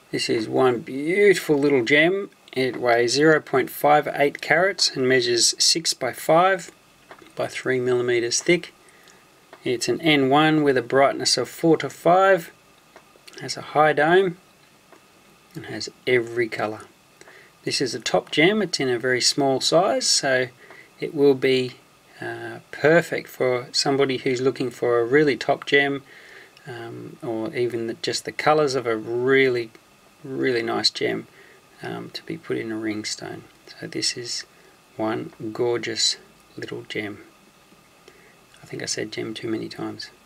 This is one beautiful little gem. It weighs 0.58 carats and measures 6 by 5 by 3 millimeters thick. It's an N1 with a brightness of 4 to 5, has a high dome and has every colour. This is a top gem. It's in a very small size, so it will be perfect for somebody who's looking for a really top gem, or even just the colours of a really nice gem to be put in a ring stone. So this is one gorgeous little gem. I think I said gem too many times.